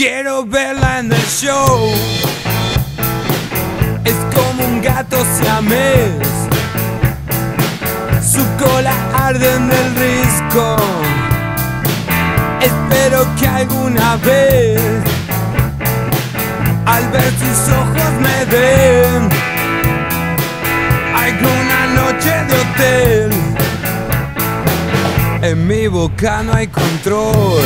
Quiero verla en el show. Es como un gato siamés. Su cola arde en el risco. Espero que alguna vez, al ver sus ojos, me den alguna noche de hotel. En mi boca no hay control.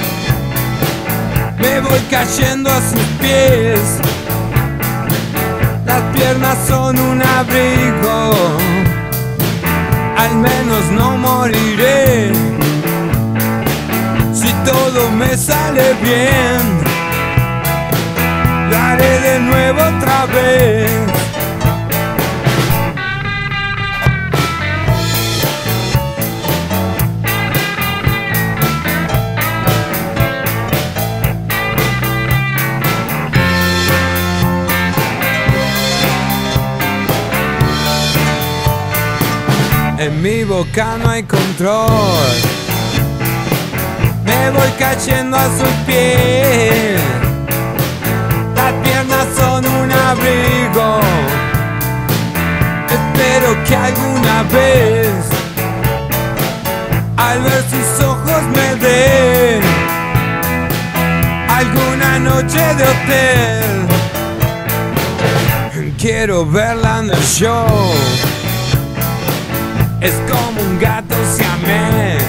Me voy cayendo a sus pies. Las piernas son un abrigo. Al menos no moriré. Si todo me sale bien, lo haré de nuevo otra vez. En mi boca no hay control. Me voy cayendo a sus pies. Las piernas son un abrigo. Espero que alguna vez, al ver sus ojos, me den alguna noche de hotel. Quiero verla en el show. Es como un gato siamés.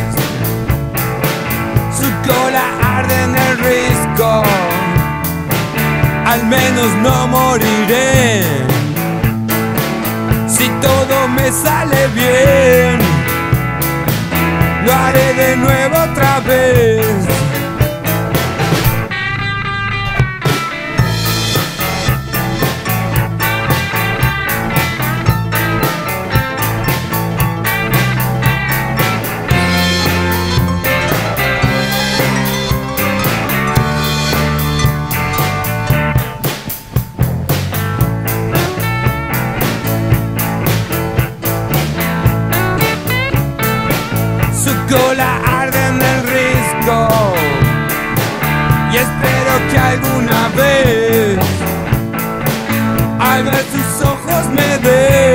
Su cola arde en el risco. Al menos no moriré. Si todo me sale bien, lo haré de nuevo otra vez. Su cola arde en el risco. Y espero que alguna vez, al ver sus ojos, me den